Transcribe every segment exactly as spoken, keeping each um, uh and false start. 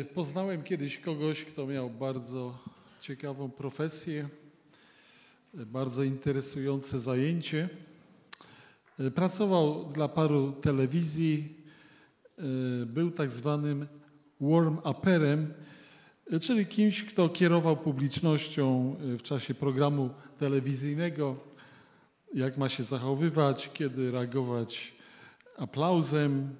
Poznałem kiedyś kogoś, kto miał bardzo ciekawą profesję, bardzo interesujące zajęcie. Pracował dla paru telewizji, był tak zwanym warm-uperem, czyli kimś, kto kierował publicznością w czasie programu telewizyjnego, jak ma się zachowywać, kiedy reagować aplauzem.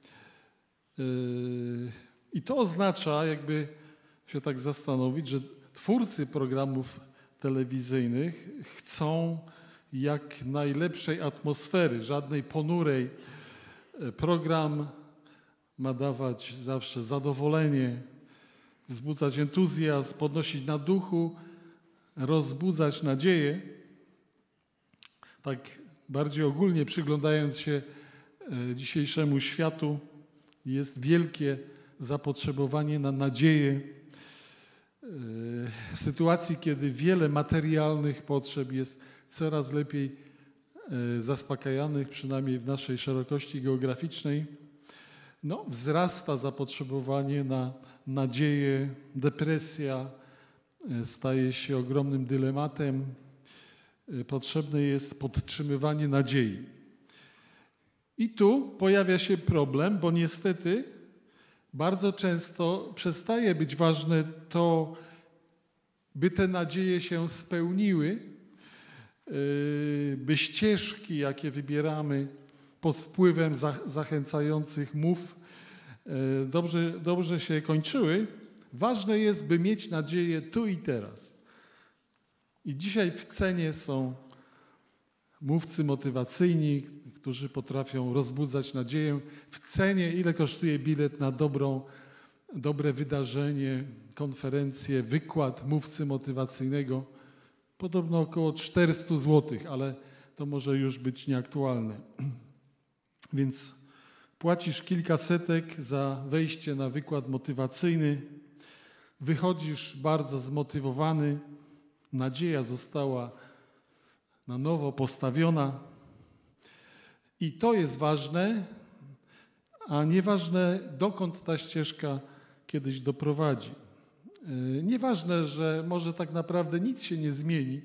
I to oznacza, jakby się tak zastanowić, że twórcy programów telewizyjnych chcą jak najlepszej atmosfery, żadnej ponurej. Program ma dawać zawsze zadowolenie, wzbudzać entuzjazm, podnosić na duchu, rozbudzać nadzieję. Tak bardziej ogólnie przyglądając się dzisiejszemu światu, jest wielkie zapotrzebowanie na nadzieję. W sytuacji, kiedy wiele materialnych potrzeb jest coraz lepiej zaspokajanych, przynajmniej w naszej szerokości geograficznej, no, wzrasta zapotrzebowanie na nadzieję, depresja staje się ogromnym dylematem. Potrzebne jest podtrzymywanie nadziei. I tu pojawia się problem, bo niestety bardzo często przestaje być ważne to, by te nadzieje się spełniły, by ścieżki, jakie wybieramy pod wpływem zachęcających mów, dobrze, dobrze się kończyły. Ważne jest, by mieć nadzieję tu i teraz. I dzisiaj w cenie są mówcy motywacyjni, którzy potrafią rozbudzać nadzieję. W cenie, ile kosztuje bilet na dobrą, dobre wydarzenie, konferencję, wykład mówcy motywacyjnego? Podobno około czterysta złotych, ale to może już być nieaktualne. Więc płacisz kilka setek za wejście na wykład motywacyjny, wychodzisz bardzo zmotywowany, nadzieja została na nowo postawiona. I to jest ważne, a nieważne, dokąd ta ścieżka kiedyś doprowadzi. Nieważne, że może tak naprawdę nic się nie zmieni,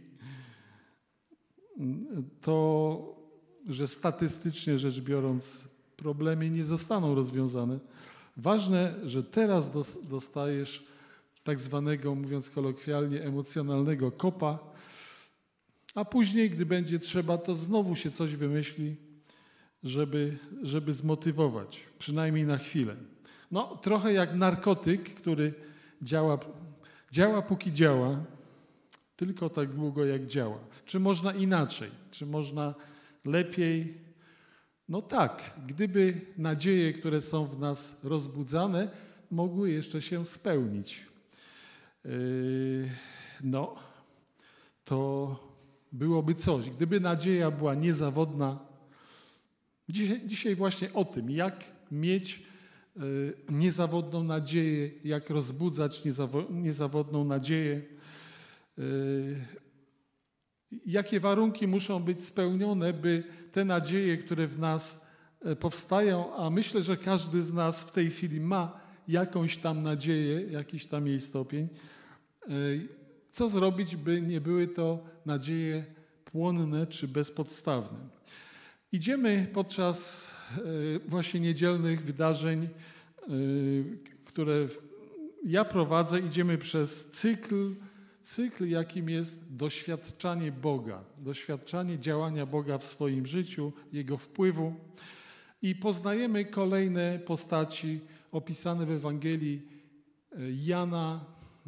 to, że statystycznie rzecz biorąc problemy nie zostaną rozwiązane. Ważne, że teraz dostajesz tak zwanego, mówiąc kolokwialnie, emocjonalnego kopa, a później, gdy będzie trzeba, to znowu się coś wymyśli, żeby, żeby zmotywować, przynajmniej na chwilę. No, trochę jak narkotyk, który działa, działa póki działa, tylko tak długo jak działa. Czy można inaczej? Czy można lepiej? No tak, gdyby nadzieje, które są w nas rozbudzane, mogły jeszcze się spełnić. Yy, no, to byłoby coś. Gdyby nadzieja była niezawodna, dzisiaj, dzisiaj właśnie o tym, jak mieć y, niezawodną nadzieję, jak rozbudzać niezawo, niezawodną nadzieję, y, jakie warunki muszą być spełnione, by te nadzieje, które w nas powstają, a myślę, że każdy z nas w tej chwili ma jakąś tam nadzieję, jakiś tam jej stopień, y, co zrobić, by nie były to nadzieje płonne czy bezpodstawne. Idziemy podczas właśnie niedzielnych wydarzeń, które ja prowadzę, idziemy przez cykl, cykl, jakim jest doświadczanie Boga, doświadczanie działania Boga w swoim życiu, Jego wpływu i poznajemy kolejne postaci opisane w Ewangelii Jana,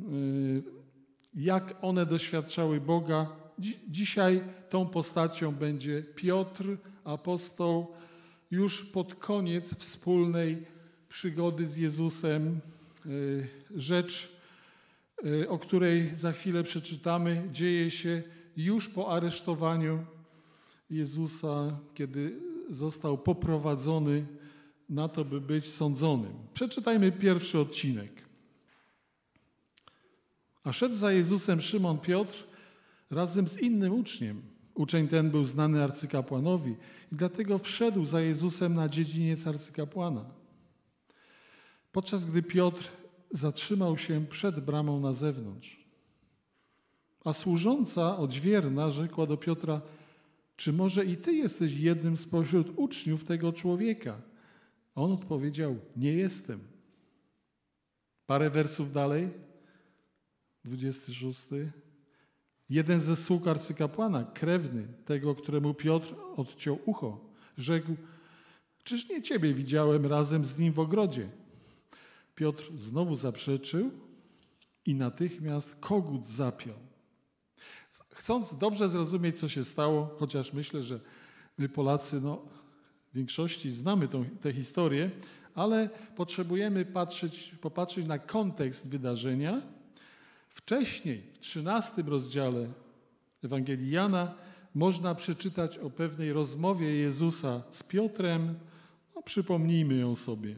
jak one doświadczały Boga. Dzisiaj tą postacią będzie Piotr, apostoł, już pod koniec wspólnej przygody z Jezusem. Rzecz, o której za chwilę przeczytamy, dzieje się już po aresztowaniu Jezusa, kiedy został poprowadzony na to, by być sądzonym. Przeczytajmy pierwszy odcinek. A szedł za Jezusem Szymon Piotr razem z innym uczniem. Uczeń ten był znany arcykapłanowi i dlatego wszedł za Jezusem na dziedziniec arcykapłana. Podczas gdy Piotr zatrzymał się przed bramą na zewnątrz. A służąca odźwierna rzekła do Piotra: czy może i ty jesteś jednym spośród uczniów tego człowieka? A on odpowiedział: nie jestem. Parę wersów dalej, dwudziesty szósty. Jeden ze sług arcykapłana, krewny tego, któremu Piotr odciął ucho, rzekł: czyż nie ciebie widziałem razem z nim w ogrodzie? Piotr znowu zaprzeczył i natychmiast kogut zapiął. Chcąc dobrze zrozumieć, co się stało, chociaż myślę, że my Polacy no, w większości znamy tą, tę historię, ale potrzebujemy patrzeć, popatrzeć na kontekst wydarzenia. Wcześniej, w trzynastym rozdziale Ewangelii Jana, można przeczytać o pewnej rozmowie Jezusa z Piotrem. No, przypomnijmy ją sobie.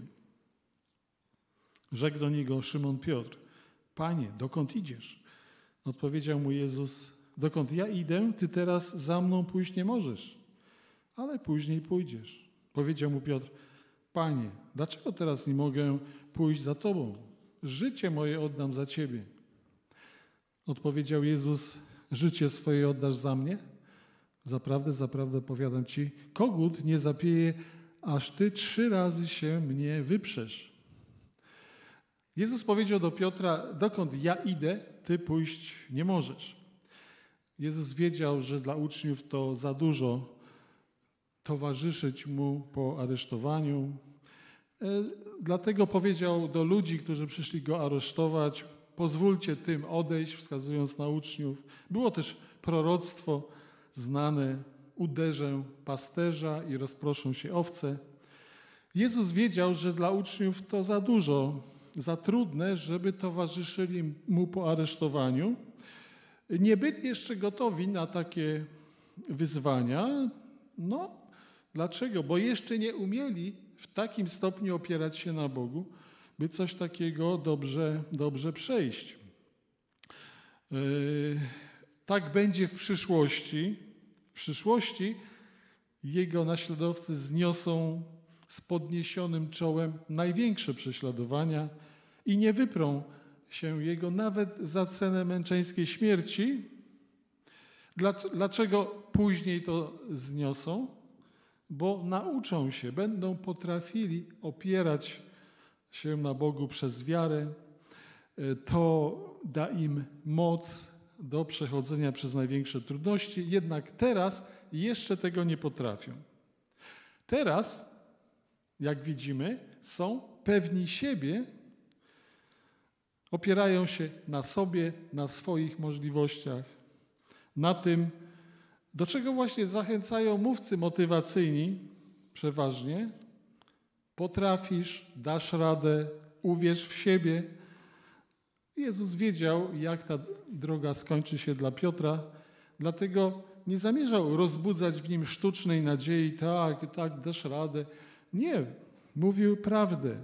Rzekł do niego Szymon Piotr: Panie, dokąd idziesz? Odpowiedział mu Jezus: dokąd ja idę, ty teraz za mną pójść nie możesz, ale później pójdziesz. Powiedział mu Piotr: Panie, dlaczego teraz nie mogę pójść za tobą? Życie moje oddam za ciebie. Odpowiedział Jezus: życie swoje oddasz za mnie? Zaprawdę, zaprawdę powiadam ci, kogut nie zapieje, aż ty trzy razy się mnie wyprzesz. Jezus powiedział do Piotra: dokąd ja idę, ty pójść nie możesz. Jezus wiedział, że dla uczniów to za dużo towarzyszyć mu po aresztowaniu. Dlatego powiedział do ludzi, którzy przyszli go aresztować: pozwólcie tym odejść, wskazując na uczniów. Było też proroctwo znane: uderzę pasterza i rozproszą się owce. Jezus wiedział, że dla uczniów to za dużo, za trudne, żeby towarzyszyli mu po aresztowaniu. Nie byli jeszcze gotowi na takie wyzwania. No, dlaczego? Bo jeszcze nie umieli w takim stopniu opierać się na Bogu, by coś takiego dobrze, dobrze przejść. Yy, tak będzie w przyszłości. W przyszłości jego naśladowcy zniosą z podniesionym czołem największe prześladowania i nie wyprą się jego nawet za cenę męczeńskiej śmierci. Dlaczego później to zniosą? Bo nauczą się, będą potrafili opierać się na Bogu przez wiarę. To da im moc do przechodzenia przez największe trudności, jednak teraz jeszcze tego nie potrafią. Teraz, jak widzimy, są pewni siebie, opierają się na sobie, na swoich możliwościach, na tym, do czego właśnie zachęcają mówcy motywacyjni przeważnie. Potrafisz, dasz radę, uwierz w siebie. Jezus wiedział, jak ta droga skończy się dla Piotra, dlatego nie zamierzał rozbudzać w nim sztucznej nadziei: tak, tak, dasz radę. Nie, mówił prawdę.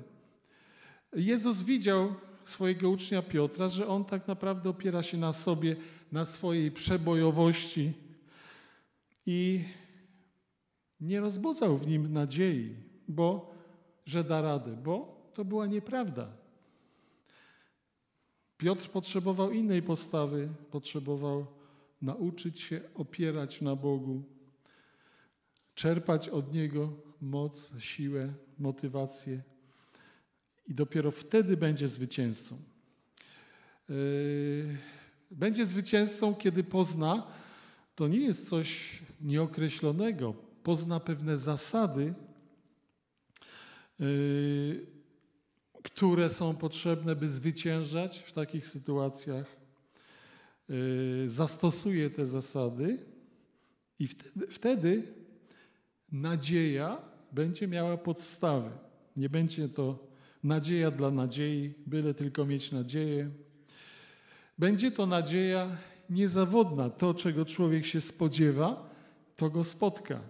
Jezus widział swojego ucznia Piotra, że on tak naprawdę opiera się na sobie, na swojej przebojowości i nie rozbudzał w nim nadziei, bo, że da radę, bo to była nieprawda. Piotr potrzebował innej postawy, potrzebował nauczyć się opierać na Bogu, czerpać od Niego moc, siłę, motywację i dopiero wtedy będzie zwycięzcą. Będzie zwycięzcą, kiedy pozna, to nie jest coś nieokreślonego, pozna pewne zasady, które są potrzebne, by zwyciężać w takich sytuacjach. Zastosuje te zasady i wtedy, wtedy nadzieja będzie miała podstawy. Nie będzie to nadzieja dla nadziei, byle tylko mieć nadzieję. Będzie to nadzieja niezawodna. To, czego człowiek się spodziewa, to go spotka.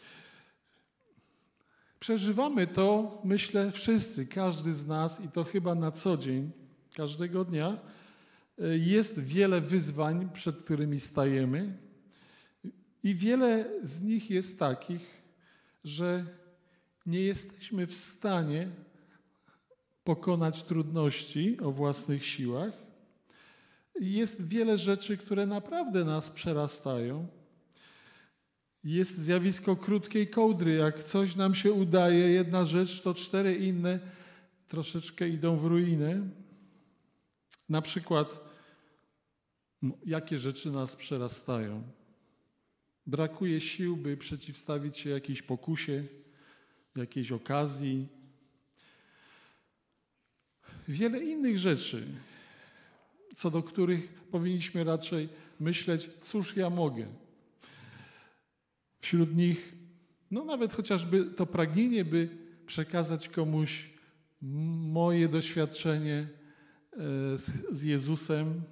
Przeżywamy to, myślę, wszyscy, każdy z nas, i to chyba na co dzień, każdego dnia. Jest wiele wyzwań, przed którymi stajemy, i wiele z nich jest takich, że nie jesteśmy w stanie pokonać trudności o własnych siłach. Jest wiele rzeczy, które naprawdę nas przerastają. Jest zjawisko krótkiej kołdry. Jak coś nam się udaje, jedna rzecz, to cztery inne troszeczkę idą w ruinę. Na przykład, no, jakie rzeczy nas przerastają? Brakuje sił, by przeciwstawić się jakiejś pokusie, jakiejś okazji. Wiele innych rzeczy, co do których powinniśmy raczej myśleć, cóż ja mogę. Wśród nich, no nawet chociażby to pragnienie, by przekazać komuś moje doświadczenie z, z Jezusem,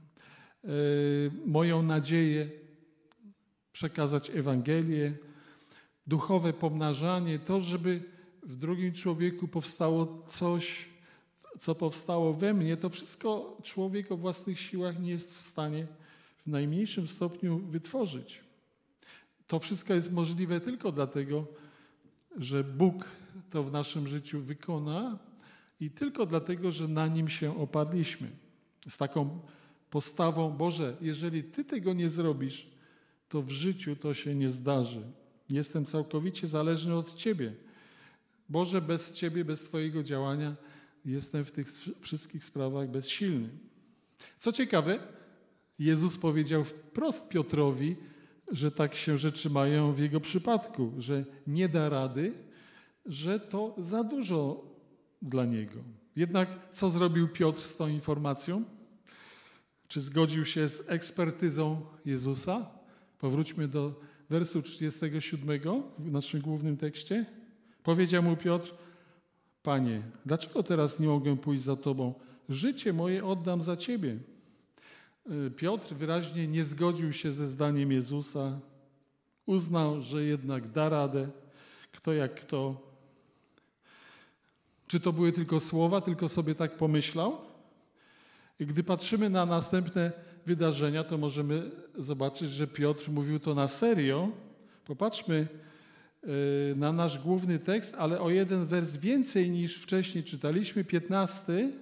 moją nadzieję, przekazać Ewangelię, duchowe pomnażanie, to, żeby w drugim człowieku powstało coś, co powstało we mnie, to wszystko człowiek o własnych siłach nie jest w stanie w najmniejszym stopniu wytworzyć. To wszystko jest możliwe tylko dlatego, że Bóg to w naszym życiu wykona i tylko dlatego, że na Nim się oparliśmy. Z taką postawą, Boże, jeżeli Ty tego nie zrobisz, to w życiu to się nie zdarzy. Jestem całkowicie zależny od Ciebie. Boże, bez Ciebie, bez Twojego działania jestem w tych wszystkich sprawach bezsilny. Co ciekawe, Jezus powiedział wprost Piotrowi, że tak się rzeczy mają w jego przypadku, że nie da rady, że to za dużo dla niego. Jednak co zrobił Piotr z tą informacją? Czy zgodził się z ekspertyzą Jezusa? Powróćmy do wersu trzydziestego siódmego w naszym głównym tekście. Powiedział mu Piotr: Panie, dlaczego teraz nie mogę pójść za Tobą? Życie moje oddam za Ciebie. Piotr wyraźnie nie zgodził się ze zdaniem Jezusa. Uznał, że jednak da radę. Kto jak kto. Czy to były tylko słowa, tylko sobie tak pomyślał? I gdy patrzymy na następne wydarzenia, to możemy zobaczyć, że Piotr mówił to na serio. Popatrzmy na nasz główny tekst, ale o jeden wers więcej niż wcześniej czytaliśmy, piętnasty.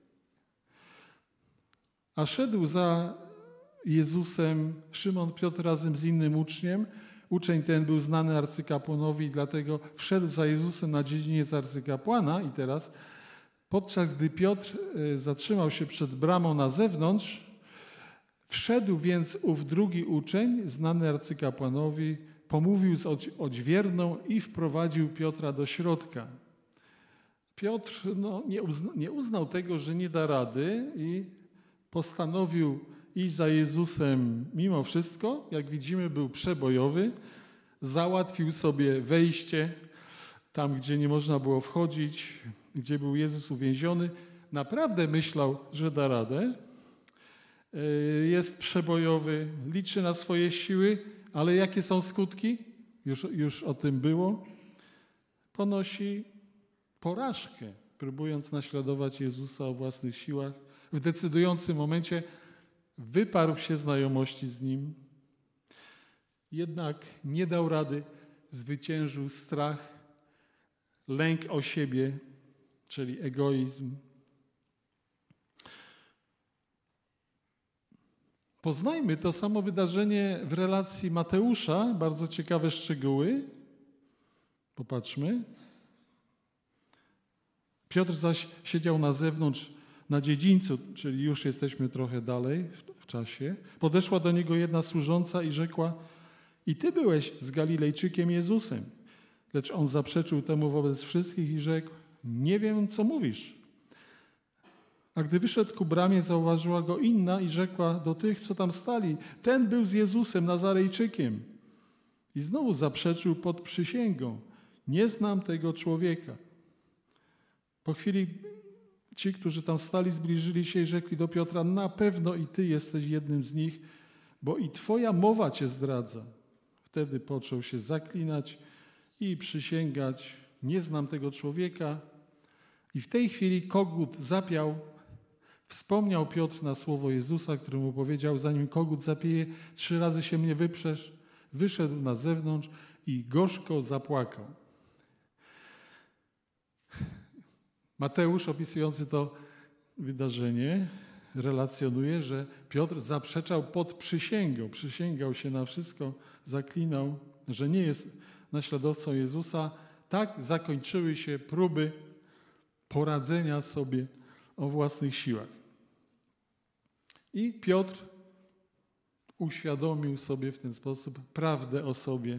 A szedł za Jezusem Szymon Piotr razem z innym uczniem. Uczeń ten był znany arcykapłanowi, dlatego wszedł za Jezusem na dziedziniec arcykapłana. I teraz, podczas gdy Piotr zatrzymał się przed bramą na zewnątrz, wszedł więc ów drugi uczeń, znany arcykapłanowi, pomówił z odźwierną i wprowadził Piotra do środka. Piotr no, nie, uzna, nie uznał tego, że nie da rady i postanowił iść za Jezusem mimo wszystko. Jak widzimy, był przebojowy. Załatwił sobie wejście tam, gdzie nie można było wchodzić, gdzie był Jezus uwięziony. Naprawdę myślał, że da radę. Jest przebojowy, liczy na swoje siły, ale jakie są skutki? Już, już o tym było. Ponosi porażkę, próbując naśladować Jezusa o własnych siłach. W decydującym momencie wyparł się znajomości z Nim. Jednak nie dał rady, zwyciężył strach, lęk o siebie, czyli egoizm. Poznajmy to samo wydarzenie w relacji Mateusza, bardzo ciekawe szczegóły. Popatrzmy. Piotr zaś siedział na zewnątrz, na dziedzińcu, czyli już jesteśmy trochę dalej w, w czasie. Podeszła do niego jedna służąca i rzekła: I ty byłeś z Galilejczykiem Jezusem. Lecz on zaprzeczył temu wobec wszystkich i rzekł: Nie wiem, co mówisz. A gdy wyszedł ku bramie, zauważyła go inna i rzekła do tych, co tam stali: Ten był z Jezusem, Nazarejczykiem. I znowu zaprzeczył pod przysięgą: Nie znam tego człowieka. Po chwili ci, którzy tam stali, zbliżyli się i rzekli do Piotra: Na pewno i ty jesteś jednym z nich, bo i twoja mowa cię zdradza. Wtedy począł się zaklinać i przysięgać: Nie znam tego człowieka. I w tej chwili kogut zapiał. Wspomniał Piotr na słowo Jezusa, który mu powiedział: Zanim kogut zapieje, trzy razy się mnie wyprzesz. Wyszedł na zewnątrz i gorzko zapłakał. Mateusz, opisujący to wydarzenie, relacjonuje, że Piotr zaprzeczał pod przysięgą. Przysięgał się na wszystko, zaklinał, że nie jest naśladowcą Jezusa. Tak zakończyły się próby poradzenia sobie o własnych siłach. I Piotr uświadomił sobie w ten sposób prawdę o sobie.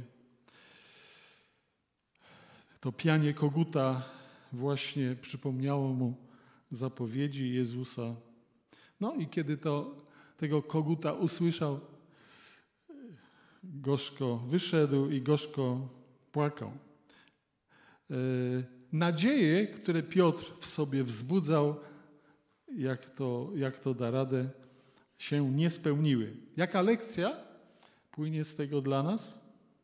To pianie koguta właśnie przypomniało mu zapowiedzi Jezusa. No i kiedy to, tego koguta usłyszał, gorzko wyszedł i gorzko płakał. Nadzieje, które Piotr w sobie wzbudzał, jak to, jak to da radę, się nie spełniły. Jaka lekcja płynie z tego dla nas?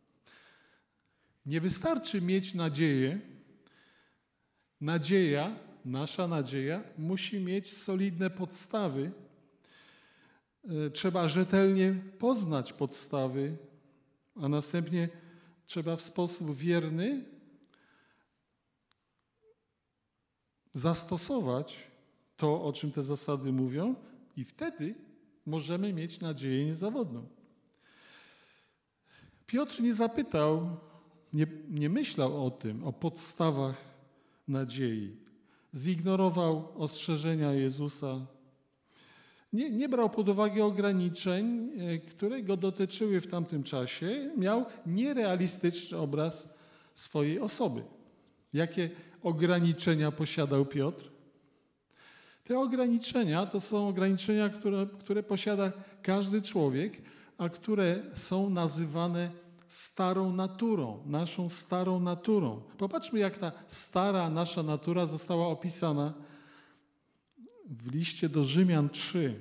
Nie wystarczy mieć nadzieję. Nadzieja, nasza nadzieja, musi mieć solidne podstawy. Trzeba rzetelnie poznać podstawy, a następnie trzeba w sposób wierny zastosować to, o czym te zasady mówią, i wtedy możemy mieć nadzieję niezawodną. Piotr nie zapytał, nie, nie myślał o tym, o podstawach nadziei. Zignorował ostrzeżenia Jezusa. Nie, nie brał pod uwagę ograniczeń, które go dotyczyły w tamtym czasie. Miał nierealistyczny obraz swojej osoby. Jakie ograniczenia posiadał Piotr? Te ograniczenia to są ograniczenia, które, które posiada każdy człowiek, a które są nazywane starą naturą, naszą starą naturą. Popatrzmy, jak ta stara nasza natura została opisana w liście do Rzymian trzy.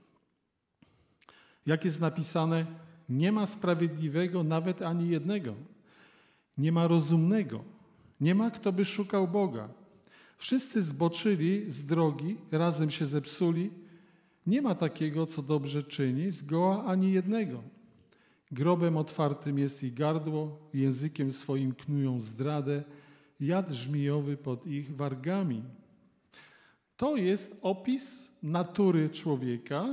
Jak jest napisane, nie ma sprawiedliwego nawet ani jednego. Nie ma rozumnego. Nie ma, kto by szukał Boga. Wszyscy zboczyli z drogi, razem się zepsuli. Nie ma takiego, co dobrze czyni, zgoła ani jednego. Grobem otwartym jest ich gardło, językiem swoim knują zdradę, jad żmijowy pod ich wargami. To jest opis natury człowieka.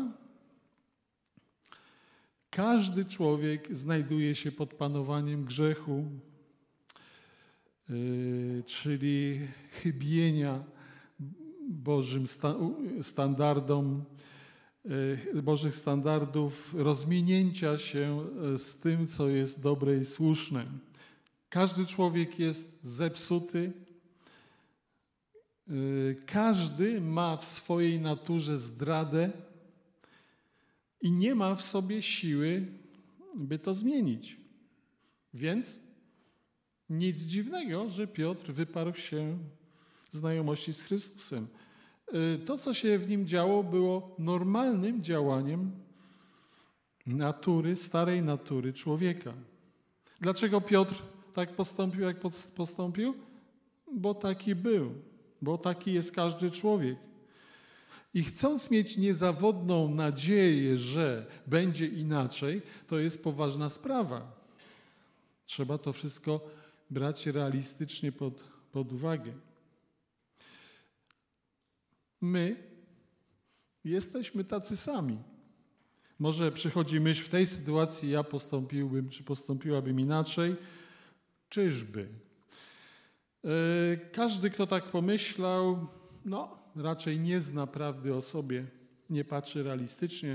Każdy człowiek znajduje się pod panowaniem grzechu, yy, czyli chybienia Bożym sta- standardom, yy, Bożych standardów, rozminięcia się z tym, co jest dobre i słuszne. Każdy człowiek jest zepsuty. Każdy ma w swojej naturze zdradę i nie ma w sobie siły, by to zmienić. Więc nic dziwnego, że Piotr wyparł się znajomości z Chrystusem. To, co się w nim działo, było normalnym działaniem natury, starej natury człowieka. Dlaczego Piotr tak postąpił, jak postąpił? Bo taki był. Bo taki jest każdy człowiek. I chcąc mieć niezawodną nadzieję, że będzie inaczej, to jest poważna sprawa. Trzeba to wszystko brać realistycznie pod, pod uwagę. My jesteśmy tacy sami. Może przychodzi myśl, w tej sytuacji ja postąpiłbym, czy postąpiłabym inaczej. Czyżby? Każdy, kto tak pomyślał, no raczej nie zna prawdy o sobie, nie patrzy realistycznie.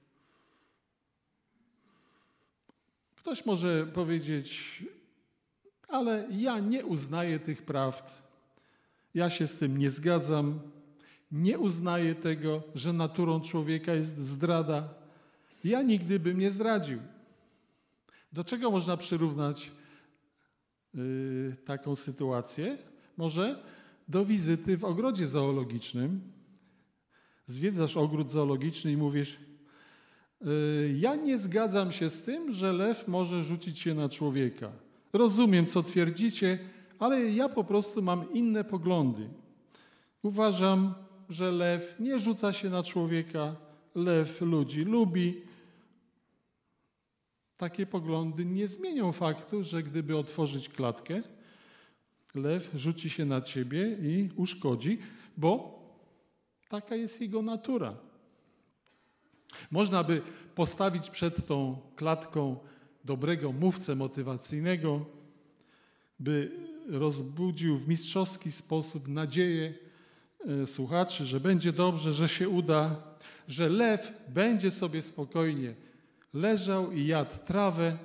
Ktoś może powiedzieć, ale ja nie uznaję tych prawd, ja się z tym nie zgadzam, nie uznaję tego, że naturą człowieka jest zdrada. Ja nigdy bym nie zdradził. Do czego można przyrównać Yy, taką sytuację? Może do wizyty w ogrodzie zoologicznym. Zwiedzasz ogród zoologiczny i mówisz, yy, ja nie zgadzam się z tym, że lew może rzucić się na człowieka. Rozumiem, co twierdzicie, ale ja po prostu mam inne poglądy. Uważam, że lew nie rzuca się na człowieka, lew ludzi lubi. Takie poglądy nie zmienią faktu, że gdyby otworzyć klatkę, lew rzuci się na ciebie i uszkodzi, bo taka jest jego natura. Można by postawić przed tą klatką dobrego mówcę motywacyjnego, by rozbudził w mistrzowski sposób nadzieję słuchaczy, że będzie dobrze, że się uda, że lew będzie sobie spokojnie leżał i jadł trawę,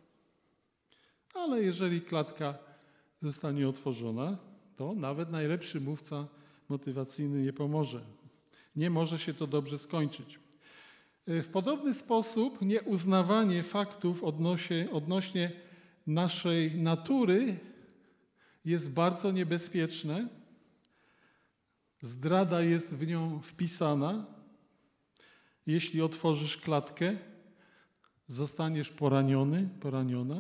ale jeżeli klatka zostanie otworzona, to nawet najlepszy mówca motywacyjny nie pomoże. Nie może się to dobrze skończyć. W podobny sposób nieuznawanie faktów odnośnie, odnośnie naszej natury jest bardzo niebezpieczne. Zdrada jest w nią wpisana. Jeśli otworzysz klatkę, zostaniesz poraniony, poraniona.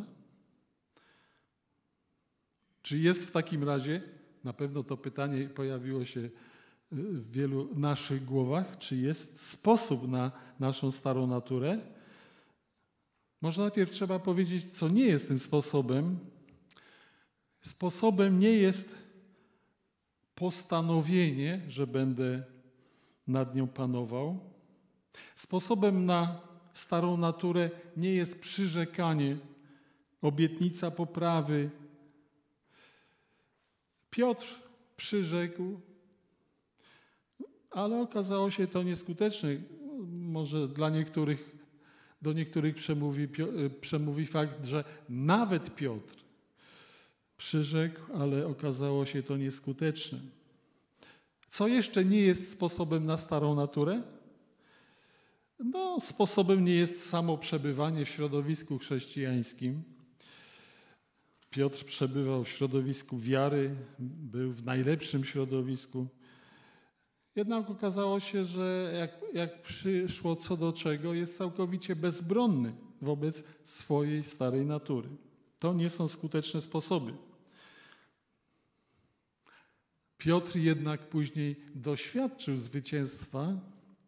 Czy jest w takim razie, na pewno to pytanie pojawiło się w wielu naszych głowach, czy jest sposób na naszą starą naturę? Może najpierw trzeba powiedzieć, co nie jest tym sposobem. Sposobem nie jest postanowienie, że będę nad nią panował. Sposobem na starą naturę nie jest przyrzekanie, obietnica poprawy. Piotr przyrzekł, ale okazało się to nieskuteczne. Może dla niektórych, do niektórych przemówi, przemówi fakt, że nawet Piotr przyrzekł, ale okazało się to nieskuteczne. Co jeszcze nie jest sposobem na starą naturę? No, sposobem nie jest samo przebywanie w środowisku chrześcijańskim. Piotr przebywał w środowisku wiary, był w najlepszym środowisku. Jednak okazało się, że jak, jak przyszło co do czego, jest całkowicie bezbronny wobec swojej starej natury. To nie są skuteczne sposoby. Piotr jednak później doświadczył zwycięstwa,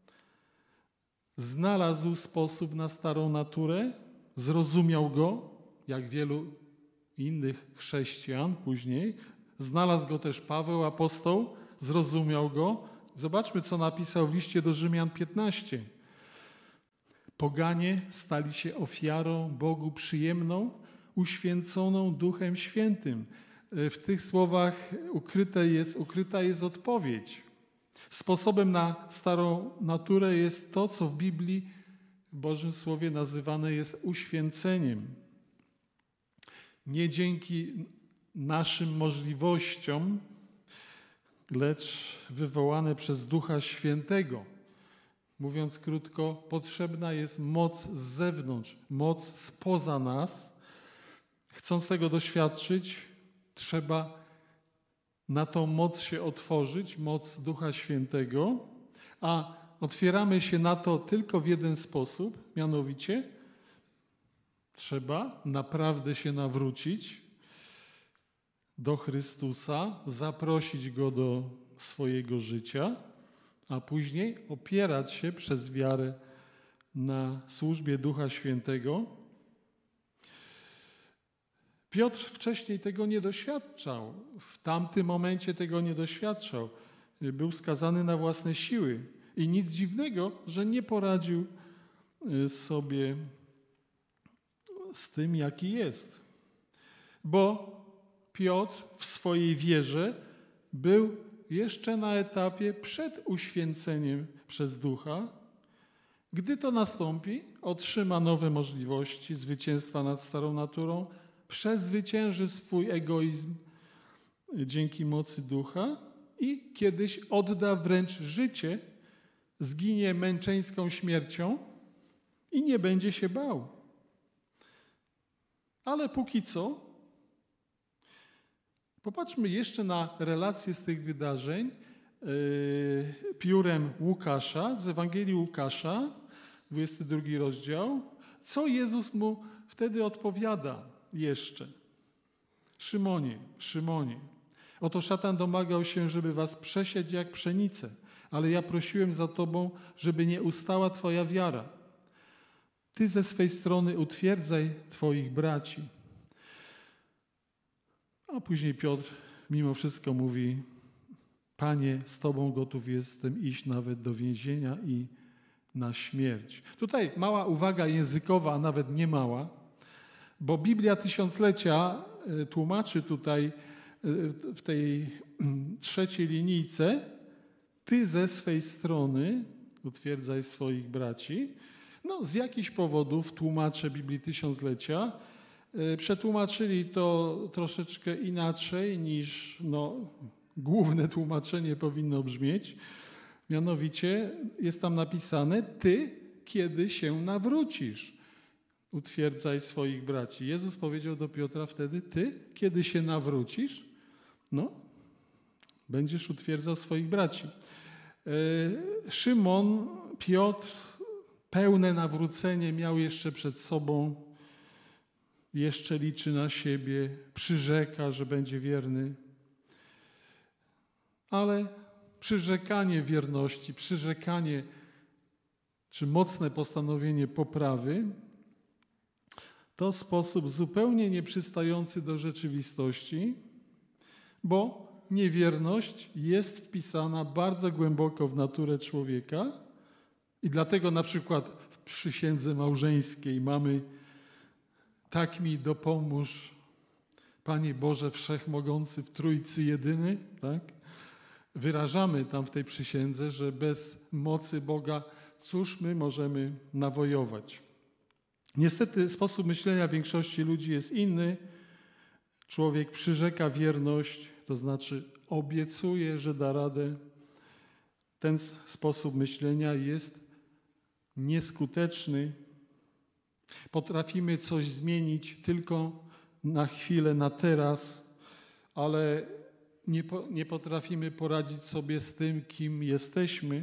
znalazł sposób na starą naturę, zrozumiał go, jak wielu innych chrześcijan później. Znalazł go też Paweł, apostoł, zrozumiał go. Zobaczmy, co napisał w liście do Rzymian piętnaście. Poganie stali się ofiarą Bogu przyjemną, uświęconą Duchem Świętym. W tych słowach ukryte jest, ukryta jest odpowiedź. Sposobem na starą naturę jest to, co w Biblii, w Bożym Słowie nazywane jest uświęceniem. Nie dzięki naszym możliwościom, lecz wywołane przez Ducha Świętego. Mówiąc krótko, potrzebna jest moc z zewnątrz, moc spoza nas. Chcąc tego doświadczyć, trzeba na tą moc się otworzyć, moc Ducha Świętego, a otwieramy się na to tylko w jeden sposób, mianowicie trzeba naprawdę się nawrócić do Chrystusa, zaprosić Go do swojego życia, a później opierać się przez wiarę na służbie Ducha Świętego. Piotr wcześniej tego nie doświadczał, w tamtym momencie tego nie doświadczał. Był skazany na własne siły i nic dziwnego, że nie poradził sobie z tym, jaki jest. Bo Piotr w swojej wierze był jeszcze na etapie przed uświęceniem przez Ducha. Gdy to nastąpi, otrzyma nowe możliwości zwycięstwa nad starą naturą, przezwycięży swój egoizm dzięki mocy Ducha i kiedyś odda wręcz życie, zginie męczeńską śmiercią i nie będzie się bał. Ale póki co, popatrzmy jeszcze na relacje z tych wydarzeń yy, piórem Łukasza, z Ewangelii Łukasza, dwudziesty drugi rozdział. Co Jezus mu wtedy odpowiada jeszcze? Szymonie, Szymonie, oto szatan domagał się, żeby was przesiać jak pszenicę, ale ja prosiłem za tobą, żeby nie ustała twoja wiara. Ty ze swej strony utwierdzaj twoich braci. A później Piotr mimo wszystko mówi: Panie, z Tobą gotów jestem iść nawet do więzienia i na śmierć. Tutaj mała uwaga językowa, a nawet nie mała, bo Biblia Tysiąclecia tłumaczy tutaj w tej trzeciej linijce: Ty ze swej strony utwierdzaj swoich braci. No, z jakichś powodów tłumacze Biblii Tysiąclecia przetłumaczyli to troszeczkę inaczej niż no, główne tłumaczenie powinno brzmieć. Mianowicie jest tam napisane: Ty, kiedy się nawrócisz, utwierdzaj swoich braci. Jezus powiedział do Piotra wtedy: Ty, kiedy się nawrócisz, no, będziesz utwierdzał swoich braci. Szymon, Piotr, pełne nawrócenie miał jeszcze przed sobą, jeszcze liczy na siebie, przyrzeka, że będzie wierny. Ale przyrzekanie wierności, przyrzekanie czy mocne postanowienie poprawy to sposób zupełnie nieprzystający do rzeczywistości, bo niewierność jest wpisana bardzo głęboko w naturę człowieka i dlatego na przykład w przysiędze małżeńskiej mamy: tak mi dopomóż, Panie Boże Wszechmogący w Trójcy Jedyny, tak? Wyrażamy tam w tej przysiędze, że bez mocy Boga cóż my możemy nawojować. Niestety sposób myślenia większości ludzi jest inny. Człowiek przyrzeka wierność, to znaczy obiecuje, że da radę. Ten sposób myślenia jest nieskuteczny. Potrafimy coś zmienić tylko na chwilę, na teraz, ale nie, po, nie potrafimy poradzić sobie z tym, kim jesteśmy.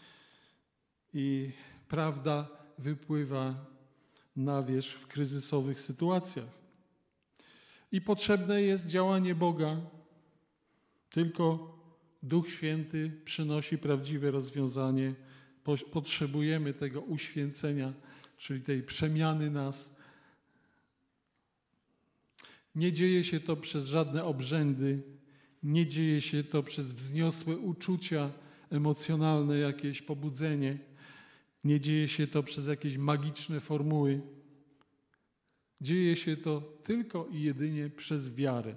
I prawda wypływa na wierzch w kryzysowych sytuacjach. I potrzebne jest działanie Boga. Tylko Duch Święty przynosi prawdziwe rozwiązanie. Potrzebujemy tego uświęcenia, czyli tej przemiany nas. Nie dzieje się to przez żadne obrzędy, nie dzieje się to przez wzniosłe uczucia emocjonalne, jakieś pobudzenie. Nie dzieje się to przez jakieś magiczne formuły. Dzieje się to tylko i jedynie przez wiarę.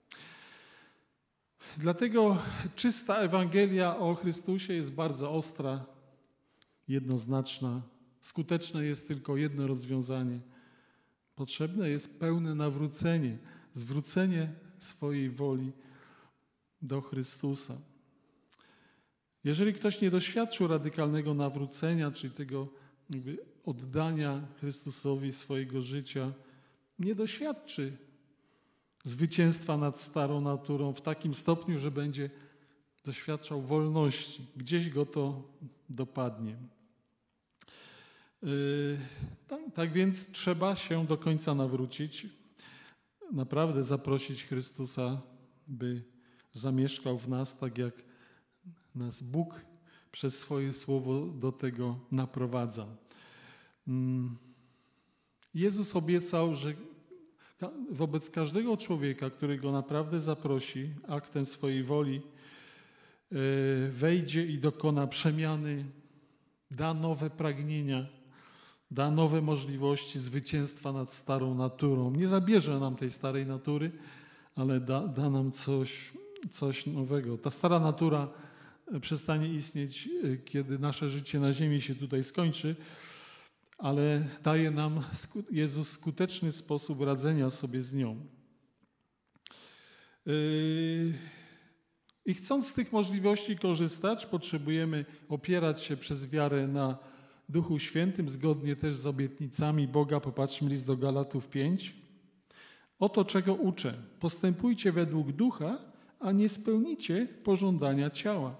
Dlatego czysta Ewangelia o Chrystusie jest bardzo ostra, jednoznaczna. Skuteczne jest tylko jedno rozwiązanie. Potrzebne jest pełne nawrócenie, zwrócenie swojej woli do Chrystusa. Jeżeli ktoś nie doświadczył radykalnego nawrócenia, czyli tego jakby oddania Chrystusowi swojego życia, nie doświadczy zwycięstwa nad starą naturą w takim stopniu, że będzie doświadczał wolności. Gdzieś go to dopadnie. Yy, tak, tak więc trzeba się do końca nawrócić, naprawdę zaprosić Chrystusa, by zamieszkał w nas, tak jak nas Bóg przez swoje słowo do tego naprowadza. Jezus obiecał, że wobec każdego człowieka, który go naprawdę zaprosi, aktem swojej woli, wejdzie i dokona przemiany, da nowe pragnienia, da nowe możliwości zwycięstwa nad starą naturą. Nie zabierze nam tej starej natury, ale da, da nam coś, coś nowego. Ta stara natura przestanie istnieć, kiedy nasze życie na ziemi się tutaj skończy, ale daje nam Jezus skuteczny sposób radzenia sobie z nią. I chcąc z tych możliwości korzystać, potrzebujemy opierać się przez wiarę na Duchu Świętym, zgodnie też z obietnicami Boga. Popatrzmy list do Galatów pięć. Oto czego uczę. Postępujcie według Ducha, a nie spełnicie pożądania ciała.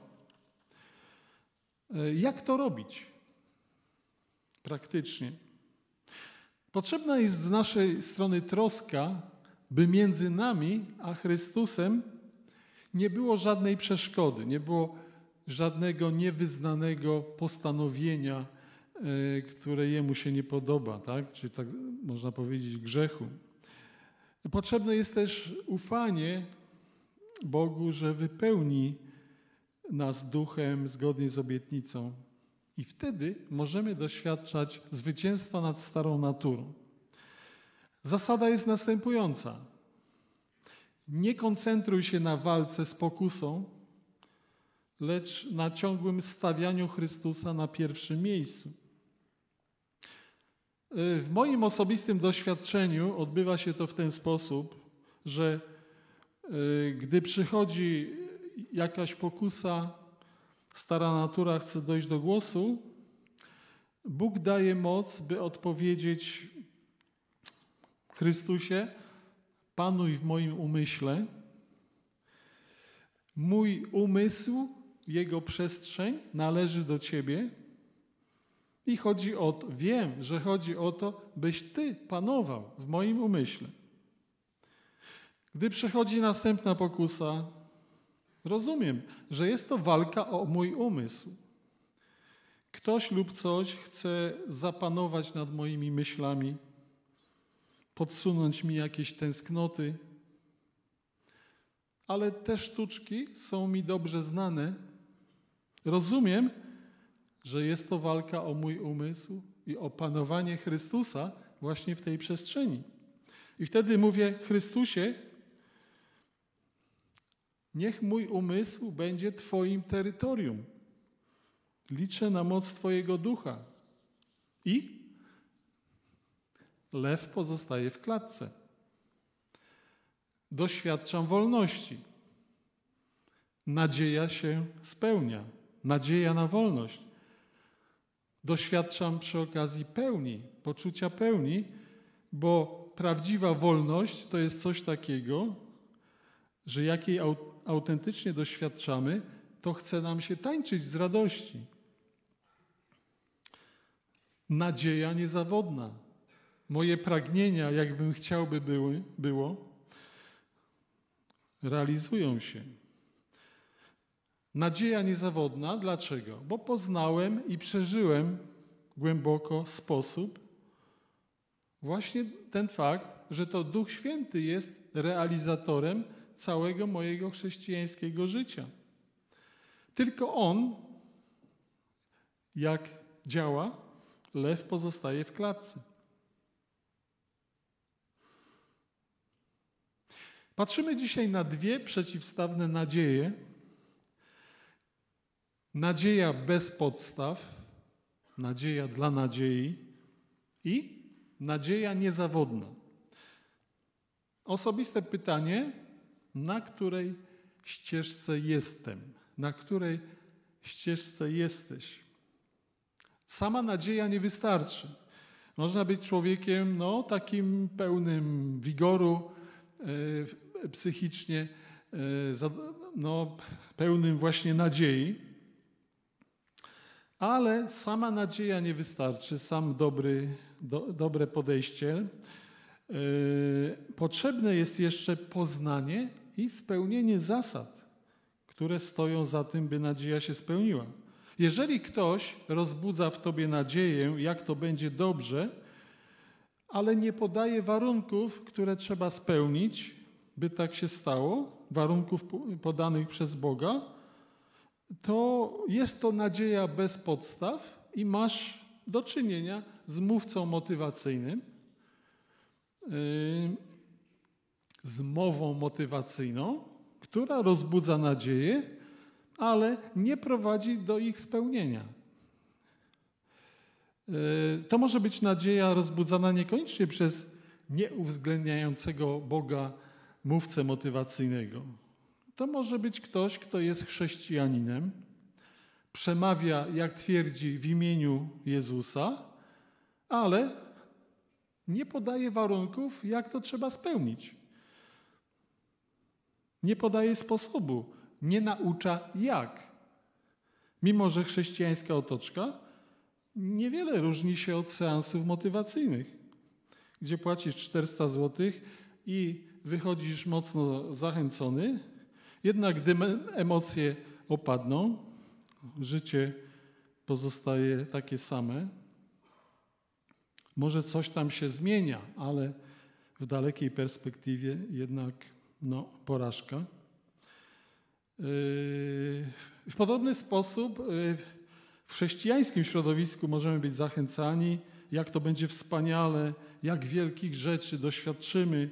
Jak to robić? Praktycznie. Potrzebna jest z naszej strony troska, by między nami a Chrystusem nie było żadnej przeszkody, nie było żadnego niewyznanego postanowienia, które Jemu się nie podoba, tak? Czy tak można powiedzieć grzechu. Potrzebne jest też ufanie Bogu, że wypełni nas duchem zgodnie z obietnicą. I wtedy możemy doświadczać zwycięstwa nad starą naturą. Zasada jest następująca. Nie koncentruj się na walce z pokusą, lecz na ciągłym stawianiu Chrystusa na pierwszym miejscu. W moim osobistym doświadczeniu odbywa się to w ten sposób, że gdy przychodzi jakaś pokusa, stara natura chce dojść do głosu, Bóg daje moc, by odpowiedzieć Chrystusie, panuj w moim umyśle. Mój umysł, jego przestrzeń należy do Ciebie i chodzi o to, wiem, że chodzi o to, byś Ty panował w moim umyśle. Gdy przychodzi następna pokusa, rozumiem, że jest to walka o mój umysł. Ktoś lub coś chce zapanować nad moimi myślami, podsunąć mi jakieś tęsknoty, ale te sztuczki są mi dobrze znane. Rozumiem, że jest to walka o mój umysł i o panowanie Chrystusa właśnie w tej przestrzeni. I wtedy mówię, Chrystusie, niech mój umysł będzie Twoim terytorium. Liczę na moc Twojego ducha. I lew pozostaje w klatce. Doświadczam wolności. Nadzieja się spełnia. Nadzieja na wolność. Doświadczam przy okazji pełni, poczucia pełni, bo prawdziwa wolność to jest coś takiego, że jak jej autentycznie doświadczamy, to chce nam się tańczyć z radości. Nadzieja niezawodna. Moje pragnienia, jakbym chciał, by były, było, realizują się. Nadzieja niezawodna. Dlaczego? Bo poznałem i przeżyłem głęboko sposób, właśnie ten fakt, że to Duch Święty jest realizatorem całego mojego chrześcijańskiego życia. Tylko On, jak działa, lew pozostaje w klatce. Patrzymy dzisiaj na dwie przeciwstawne nadzieje. Nadzieja bez podstaw, nadzieja dla nadziei i nadzieja niezawodna. Osobiste pytanie, na której ścieżce jestem? Na której ścieżce jesteś? Sama nadzieja nie wystarczy. Można być człowiekiem no, takim pełnym wigoru e, psychicznie, e, za, no, pełnym właśnie nadziei, ale sama nadzieja nie wystarczy, sam dobry, do, dobre podejście. Yy, potrzebne jest jeszcze poznanie i spełnienie zasad, które stoją za tym, by nadzieja się spełniła. Jeżeli ktoś rozbudza w tobie nadzieję, jak to będzie dobrze, ale nie podaje warunków, które trzeba spełnić, by tak się stało, warunków podanych przez Boga, to jest to nadzieja bez podstaw i masz do czynienia z mówcą motywacyjnym, z mową motywacyjną, która rozbudza nadzieję, ale nie prowadzi do ich spełnienia. To może być nadzieja rozbudzana niekoniecznie przez nieuwzględniającego Boga mówcę motywacyjnego. To może być ktoś, kto jest chrześcijaninem, przemawia, jak twierdzi, w imieniu Jezusa, ale nie podaje warunków, jak to trzeba spełnić. Nie podaje sposobu, nie naucza jak. Mimo że chrześcijańska otoczka niewiele różni się od seansów motywacyjnych, gdzie płacisz czterysta złotych i wychodzisz mocno zachęcony, jednak gdy emocje opadną, życie pozostaje takie same. Może coś tam się zmienia, ale w dalekiej perspektywie jednak no, porażka. W podobny sposób w chrześcijańskim środowisku możemy być zachęcani, jak to będzie wspaniale, jak wielkich rzeczy doświadczymy,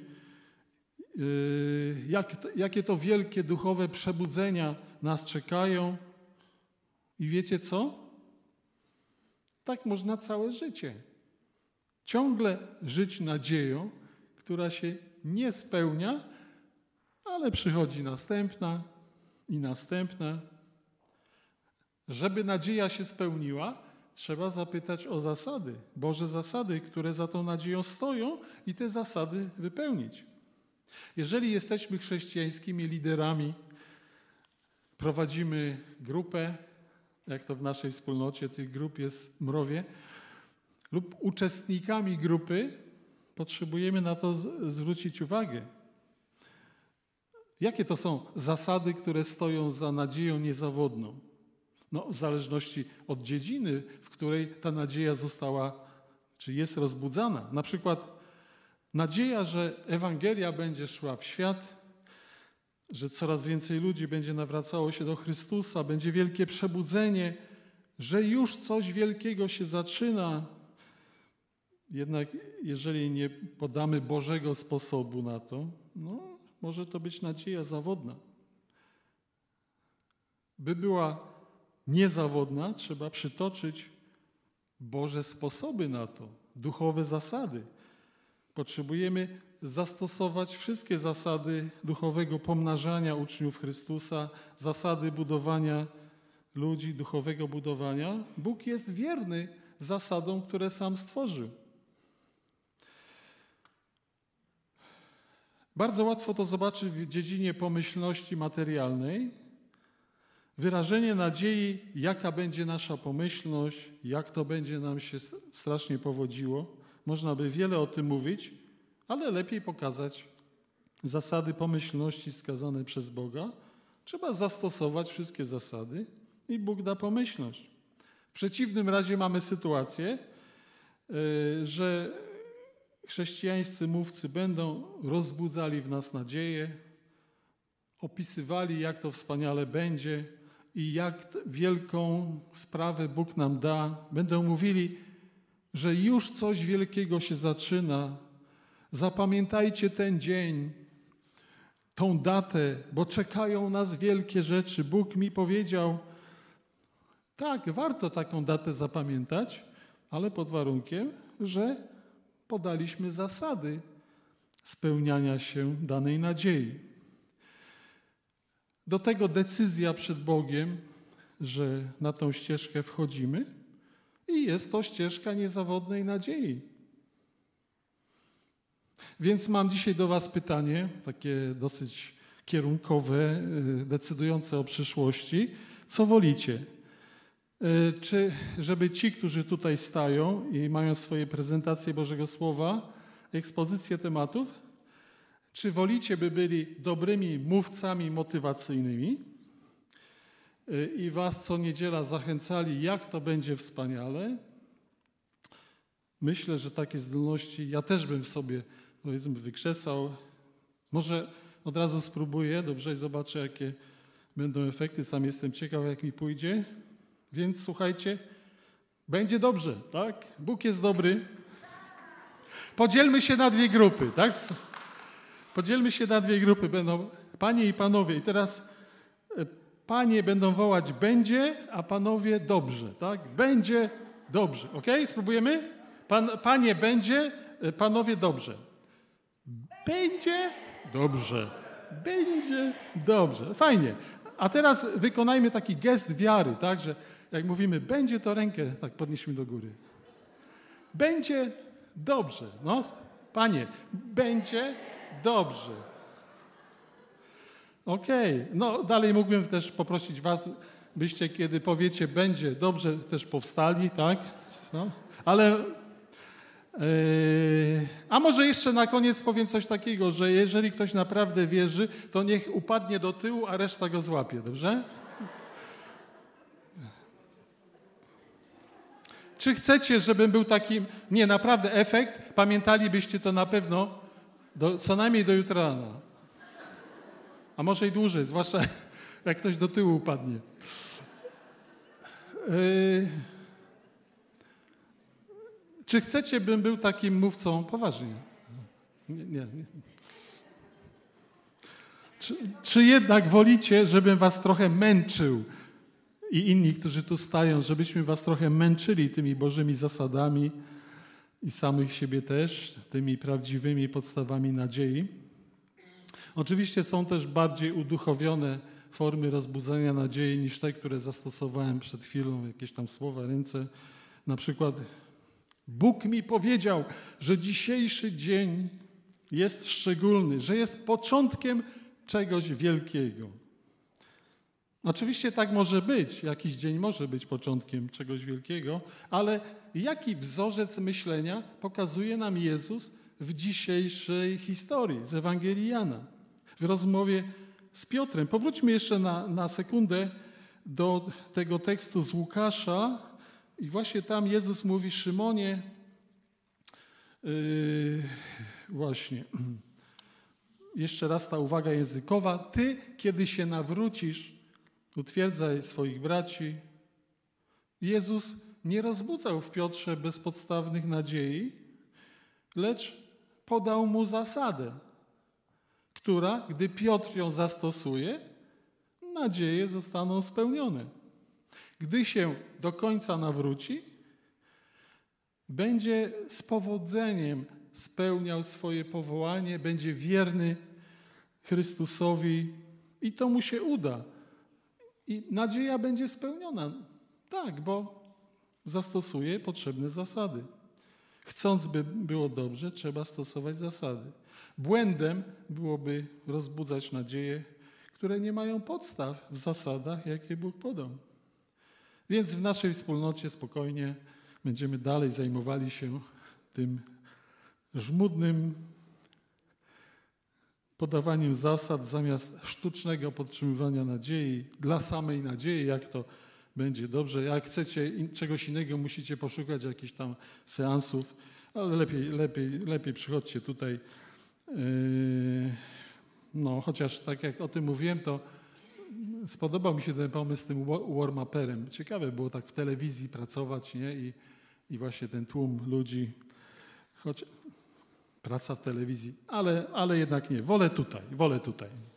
jak to, jakie to wielkie duchowe przebudzenia nas czekają. I wiecie co? Tak można całe życie. Ciągle żyć nadzieją, która się nie spełnia, ale przychodzi następna i następna. Żeby nadzieja się spełniła, trzeba zapytać o zasady, Boże zasady, które za tą nadzieją stoją i te zasady wypełnić. Jeżeli jesteśmy chrześcijańskimi liderami, prowadzimy grupę, jak to w naszej wspólnocie, tych grup jest mrowie, lub uczestnikami grupy, potrzebujemy na to z- zwrócić uwagę. Jakie to są zasady, które stoją za nadzieją niezawodną? No, w zależności od dziedziny, w której ta nadzieja została, czy jest rozbudzana. Na przykład nadzieja, że Ewangelia będzie szła w świat, że coraz więcej ludzi będzie nawracało się do Chrystusa, będzie wielkie przebudzenie, że już coś wielkiego się zaczyna. Jednak jeżeli nie podamy Bożego sposobu na to, no, może to być nadzieja zawodna. By była niezawodna, trzeba przytoczyć Boże sposoby na to, duchowe zasady. Potrzebujemy zastosować wszystkie zasady duchowego pomnażania uczniów Chrystusa, zasady budowania ludzi, duchowego budowania. Bóg jest wierny zasadom, które sam stworzył. Bardzo łatwo to zobaczyć w dziedzinie pomyślności materialnej. Wyrażenie nadziei, jaka będzie nasza pomyślność, jak to będzie nam się strasznie powodziło. Można by wiele o tym mówić, ale lepiej pokazać zasady pomyślności wskazane przez Boga. Trzeba zastosować wszystkie zasady i Bóg da pomyślność. W przeciwnym razie mamy sytuację, że chrześcijańscy mówcy będą rozbudzali w nas nadzieję, opisywali, jak to wspaniale będzie i jak wielką sprawę Bóg nam da. Będą mówili, że już coś wielkiego się zaczyna. Zapamiętajcie ten dzień, tą datę, bo czekają nas wielkie rzeczy. Bóg mi powiedział, tak, warto taką datę zapamiętać, ale pod warunkiem, że podaliśmy zasady spełniania się danej nadziei. Do tego decyzja przed Bogiem, że na tą ścieżkę wchodzimy i jest to ścieżka niezawodnej nadziei. Więc mam dzisiaj do was pytanie, takie dosyć kierunkowe, decydujące o przyszłości. Co wolicie? Czy żeby ci, którzy tutaj stają i mają swoje prezentacje Bożego Słowa, ekspozycje tematów, czy wolicie, by byli dobrymi mówcami motywacyjnymi i was co niedziela zachęcali, jak to będzie wspaniale? Myślę, że takie zdolności ja też bym w sobie, powiedzmy, wykrzesał. Może od razu spróbuję, dobrze, i zobaczę, jakie będą efekty. Sam jestem ciekaw, jak mi pójdzie. Więc słuchajcie, będzie dobrze, tak? Bóg jest dobry. Podzielmy się na dwie grupy, tak? Podzielmy się na dwie grupy. Będą panie i panowie. I teraz panie będą wołać będzie, a panowie dobrze, tak? Będzie dobrze, ok? Spróbujemy? Pan, panie będzie, panowie dobrze. Będzie dobrze. Będzie dobrze. Fajnie. A teraz wykonajmy taki gest wiary, tak? Że jak mówimy będzie, to rękę tak podnieśmy do góry. Będzie dobrze. No, panie, będzie dobrze. Okej. Okay. No, dalej mógłbym też poprosić was, byście kiedy powiecie będzie dobrze, też powstali, tak? No, ale Yy, a może jeszcze na koniec powiem coś takiego, że jeżeli ktoś naprawdę wierzy, to niech upadnie do tyłu, a reszta go złapie, dobrze? Czy chcecie, żebym był takim, nie, naprawdę efekt, pamiętalibyście to na pewno do, co najmniej do jutra rana. A może i dłużej, zwłaszcza jak ktoś do tyłu upadnie. Yy... Czy chcecie, bym był takim mówcą? Poważnie. Nie, nie, nie. Czy, czy jednak wolicie, żebym was trochę męczył i inni, którzy tu stają, żebyśmy was trochę męczyli tymi Bożymi zasadami i samych siebie też, tymi prawdziwymi podstawami nadziei? Oczywiście są też bardziej uduchowione formy rozbudzenia nadziei niż te, które zastosowałem przed chwilą, jakieś tam słowa, ręce. Na przykład Bóg mi powiedział, że dzisiejszy dzień jest szczególny, że jest początkiem czegoś wielkiego. Oczywiście tak może być, jakiś dzień może być początkiem czegoś wielkiego, ale jaki wzorzec myślenia pokazuje nam Jezus w dzisiejszej historii z Ewangelii Jana, w rozmowie z Piotrem? Powróćmy jeszcze na, na sekundę do tego tekstu z Łukasza i właśnie tam Jezus mówi: Szymonie, yy, właśnie, jeszcze raz ta uwaga językowa, ty, kiedy się nawrócisz, utwierdzaj swoich braci. Jezus nie rozbudzał w Piotrze bezpodstawnych nadziei, lecz podał mu zasadę, która, gdy Piotr ją zastosuje, nadzieje zostaną spełnione. Gdy się do końca nawróci, będzie z powodzeniem spełniał swoje powołanie, będzie wierny Chrystusowi i to mu się uda. I nadzieja będzie spełniona. Tak, bo zastosuje potrzebne zasady. Chcąc, by było dobrze, trzeba stosować zasady. Błędem byłoby rozbudzać nadzieje, które nie mają podstaw w zasadach, jakie Bóg podał. Więc w naszej wspólnocie spokojnie będziemy dalej zajmowali się tym żmudnym podawaniem zasad zamiast sztucznego podtrzymywania nadziei dla samej nadziei, jak to będzie dobrze. Jak chcecie czegoś innego, musicie poszukać jakichś tam seansów, ale lepiej, lepiej, lepiej przychodźcie tutaj. No, chociaż tak jak o tym mówiłem, to spodobał mi się ten pomysł z tym warm-uperem. Ciekawe było tak w telewizji pracować, nie? I, i właśnie ten tłum ludzi, choć praca w telewizji, ale, ale jednak nie. Wolę tutaj, wolę tutaj.